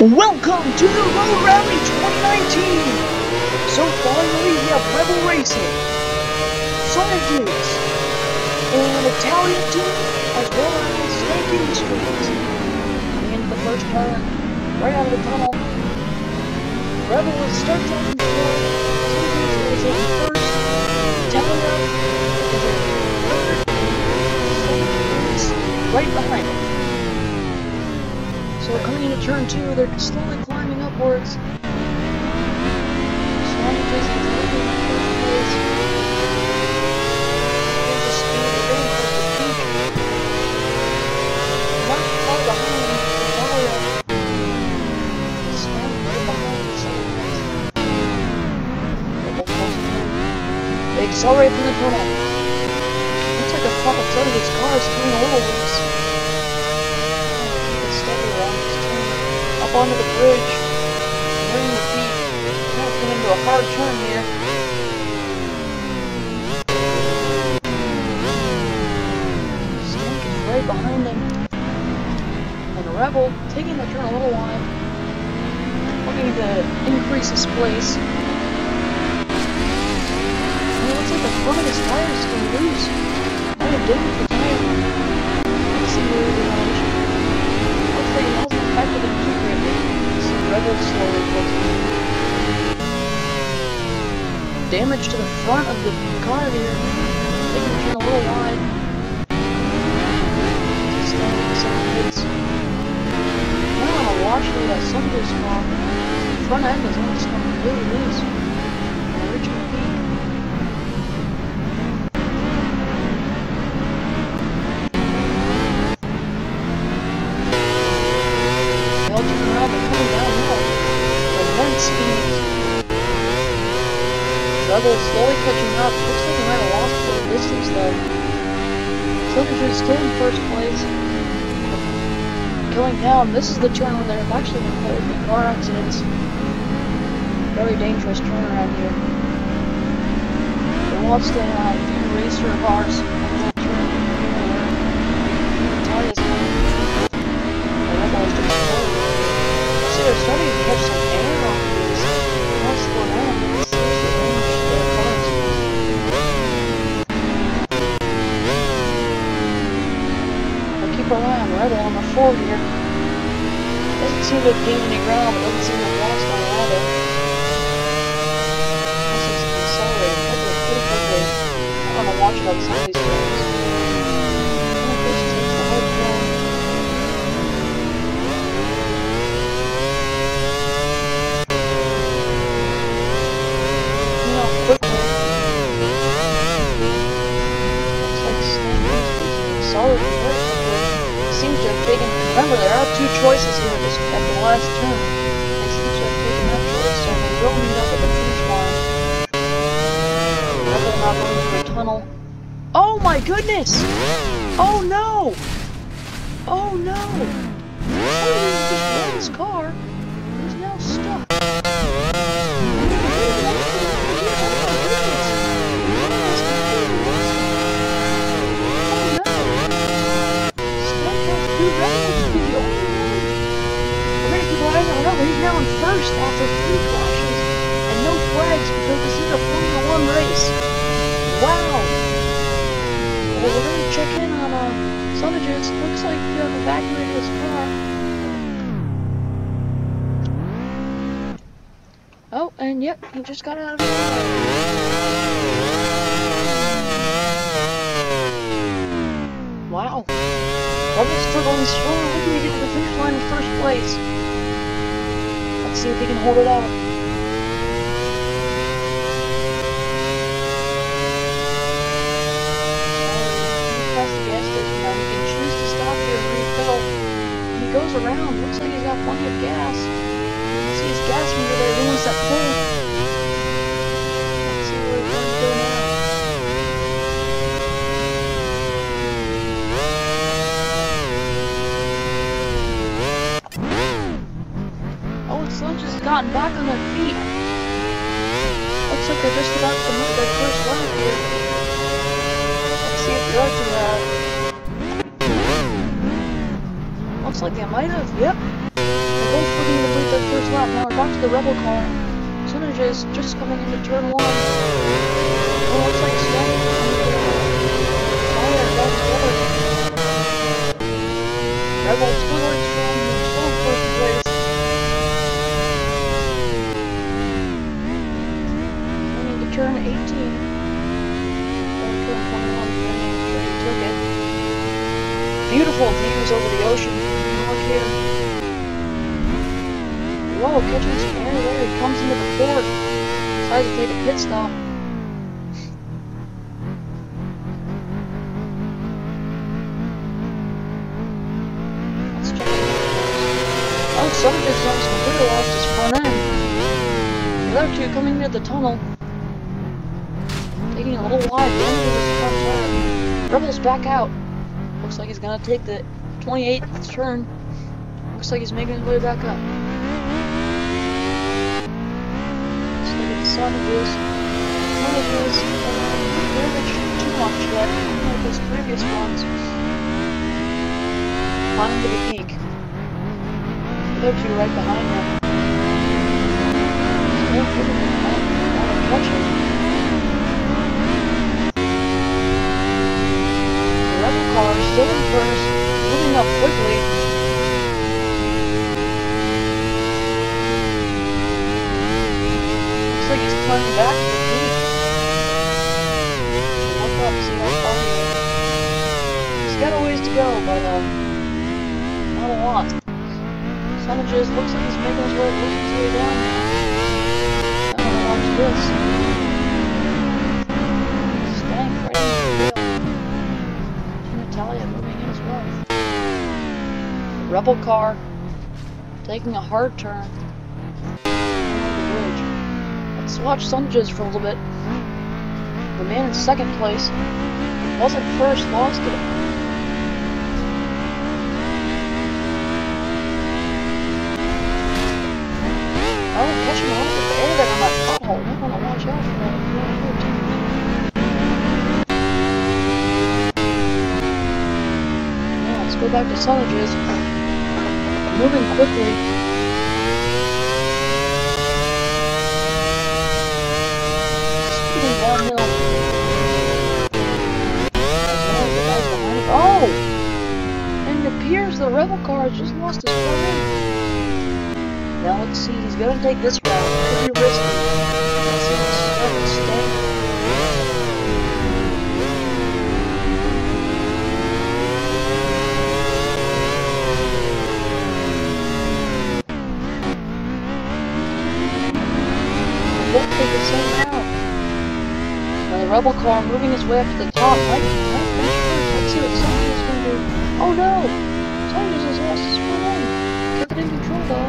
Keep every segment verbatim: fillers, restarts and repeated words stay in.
Welcome to the Road Rally twenty nineteen! So finally we have Rebel Racing, Sonic Dukes, and Italian Team, as well as Snake Industries. And the first turn, right out of the tunnel, Rebel will start driving forward, Sonic Dukes is in first, Italian is in third, Snake Dukes right behind him. So coming into turn two, they're slowly climbing upwards. Sonic is leading in first place. Here's the speed, they're getting towards the peak. Not far behind Italia. Standing right behind the second place. They're both close to him. They accelerate from the tunnel. Looks like the front of Sonic car is turning a little loose. Up onto the bridge, nearing the peak. Now it's coming into a hard turn here. Stank is right behind him. And Rebel taking the turn a little wide, looking to increase his place. And it looks like the front of his tire is still loose. Kind of damaged the tire. Let's see where the relation. Looks like it hasn't affected him too greatly. See Rebel slowly closing. Damage to the front of the car here. Taking the turn a little wide. Standing in the second place. Now on a wash through that Sunday's car. The front end is almost coming really loose. And reaching the peak. Rebel slowly catching up. Looks like he might have lost a little distance though. Silver's still in first place. Going down, this is the turn where they're actually going to play with car accidents. Very dangerous turn around here. There wants to have a few racer cars on that turn here where Italia's coming. The Rebel is just slow. See, they're starting to catch some air off these. Not slow down. Around Rebel on the four here. Doesn't seem to have gained any ground, but doesn't seem to have lost any either. Unless it's accelerating quickly, pretty quickly. I don't know, watching on some of these turns. And this takes the whole turn. You know, quickly. Looks like Snake is accelerating very quickly. Seems to have taken, remember there are two choices here just at the last turn. They seem to have taken that choice, so they will meet up at the finish line. Rebel not going through a tunnel. Oh my goodness! Oh no! Oh no! Somebody just ran his car. He's now stuck. He's now in first after three cautions and no flags because this is a Formula One race. Wow! Well, we're going to check in on uh, Sondages. Looks like they've evacuated his car. Oh, and yep, he just got out of the car. Wow. Rebel's still going strong, looking to get to the finish line in first place. Let's see if he can hold it out. Press the gas station now. He can choose to stop here and refill. He goes around. Looks like he's got plenty of gas. Let's see his gas meter there. He wants that full. Let's see where he's going to go now. Just gotten back on their feet. Looks like they're just about to make their first lap here. Let's see if they're up to that. Looks like they might have. Yep. They're both putting the their first lap. Now we're back to the Rebel car. Percentages just coming into turn one. Oh, looks like Stan. Fire, back together. Rebel totally strong. They're still in first place. Coming into turn eighteen. Or turn twenty-one, depending on where you took it. Beautiful views over the ocean. Look here. Whoa, catching some air there. He comes into the port. Decides to take a pit stop. Let's check it out. Oh, Subject's almost completely lost his front end. The other two coming near the tunnel. Taking a little wide. The end of his front tire. Rebel's back out. Looks like he's gonna take the twenty-eighth turn. Looks like he's making his way back up. Let's look at the Sonnages. Sonnages uh, barely showed too much yet, unlike those previous ones. Climbing to the peak. The other two right behind him. Still putting it on. Not a catch it. Car still in first, moving up quickly. Looks like he's turning back to the peak. Look up, see how far he is. He's got a ways to go, but uh, not a lot. Sonnages looks like he's making his way, pushing his way down now. I don't know watch this. Staying right in the field. Italia moving in as well. The Rebel car taking a hard turn over the bridge. Let's watch Sonnages for a little bit. The man in second place wasn't first, lost it. Oh, catching a little bit of air there on that pothole. You want to watch out for that. Go back to Sonnages, moving quickly. Speeding downhill. Oh! And it appears the Rebel car has just lost his front end. Now let's see, he's gonna take this route. Could be risky. Let's see what's starting to stay. Both take the same route. Now the Rebel car moving his way up to the top. Right, right, let's see what Sonnages is going to do. Oh no! Sonnages has lost his front end. Kept it in control though.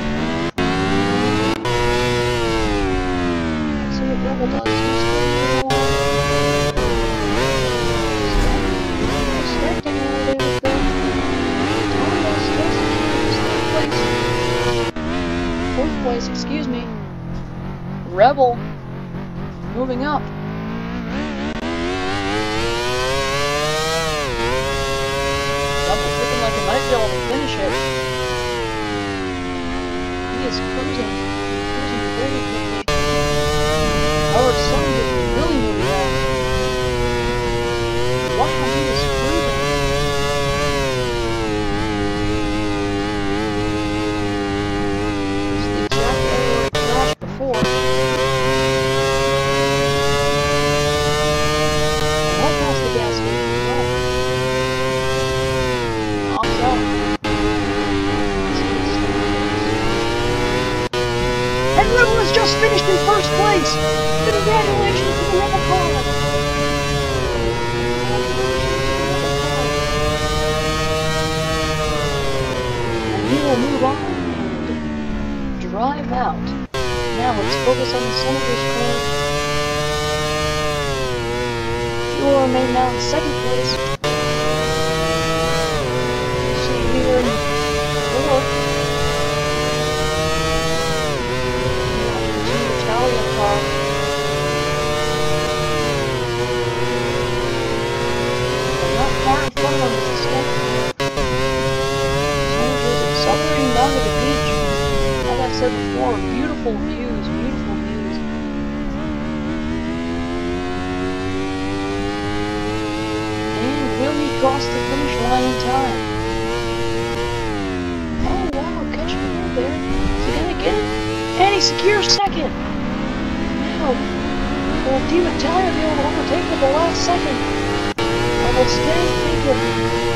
Let's see what Rebel does. He's going to expecting all day with them. Thomas still secures third place. Fourth place, excuse me. Rebel moving up. Rebel's looking like he might be able to finish it. He is cruising, cruising very quickly. However, Sonnages is really moving up. Wow, he is cruising. This is the exact area where he crashed before. And Rebel has just finished in first place! Congratulations to the Rebel car! And he will move on and drive out. Now let's focus on the Sonnages car. He will remain now in second place. See here in fourth. Italia car. But not far in front of him is the Sonnages accelerating down to the beach. Now that beautiful views, beautiful views. And will he cross the finish line in time? Oh wow, catching the road there. Is he gonna get it? And he secures second. Now, will Team Italia be able to overtake at the last second? Or will Stang take him?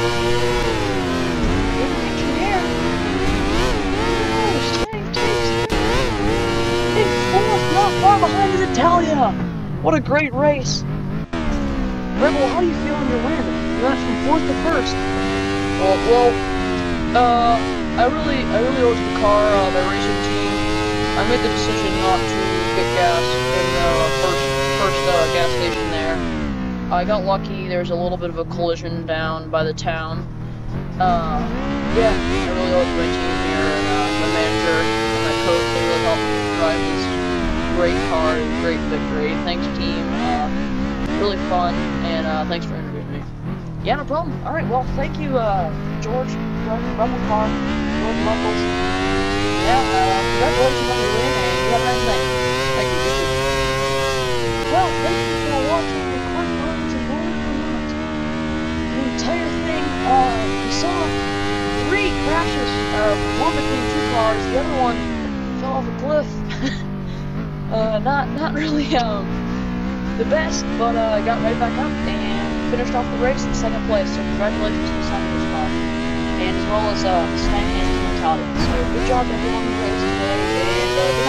Good action here. Oh, Stang takes it. In fourth, not far behind is Italia. What a great race. Rebel, how do you feel in your win? You went from fourth to first. Well, well, uh, I really, I really owed the car, uh, the racing team. I made the decision not to get gas in the first, first uh, gas station there. I got lucky. There was a little bit of a collision down by the town. Uh, yeah, I really owe it to my team here, and uh, my manager and my coach. They really helped me drive this great car, great victory. Thanks, team. Uh, really fun, and uh, thanks for interviewing me. Yeah, no problem. All right, well, thank you, uh, George, driving Rebel Car, George Muckles. Yeah, uh, congratulations on your win, and you have a nice night. Thank you. You too. Well, thank you for watching the Quick Runs in Onboard, Vermont. The entire thing, uh, we saw three crashes, uh, one between two cars, the other one fell off a cliff. uh, not, not really, um, the best, but, uh, got right back up and finished off the race in second place, so congratulations to the Senators car, and as well as, uh, Stang and Team Italia. So, good job everyone who raced today, and, uh, good night.